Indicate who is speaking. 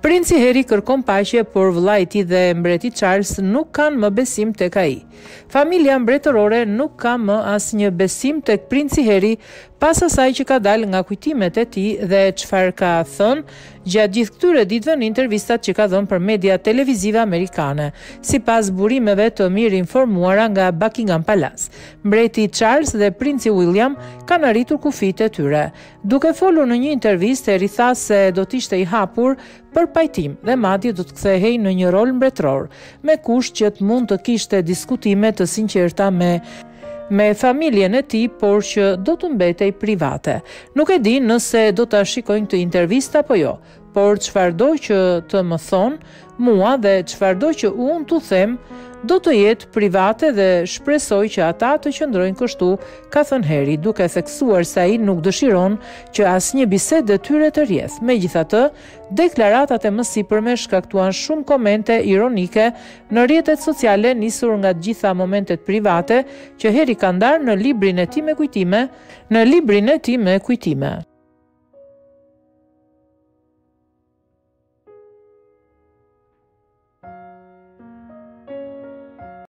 Speaker 1: Princi Harry kërkon paqe, por vëllai i tij dhe mbreti Charles nuk kanë më besim tek ai. Familja mbretërore nuk ka më asnjë besim tek princi Harry pas asaj që ka dalë nga kujtimet e tij dhe çfarë ka thënë gjatë gjithë këtyre ditëve në intervistat që ka dhënë për media televizive amerikane, sipas burimeve të mirë informuara nga Buckingham Palace. Mbreti Charles dhe princi William kanë arritur kufijtë e tyre. Duke folur në një intervistë, Harry tha se do të ishte i hapur për pajtim dhe madje do të kthehej në një rol mbretëror, me kusht që të mund të kishte diskutime të sinqerta me familjen e tij, por që do të mbetej private. Nuk e di nëse do ta shikojnë këtë intervistë apo jo, por çfarëdo që të më thonë mua dhe çfarëdo që unë t'u them do të jetë private dhe shpresoj që ata të qëndrojnë kështu, ka thënë Harry, duke theksuar se ai nuk dëshiron që asnjë bisedë e tyre të rrjedh. Megjithatë, deklaratat e mësipërme shkaktuan shumë komente ironike në rrjetet sociale, nisur nga të gjitha momentet private që Harry ka ndarë në librin e tij me kujtime.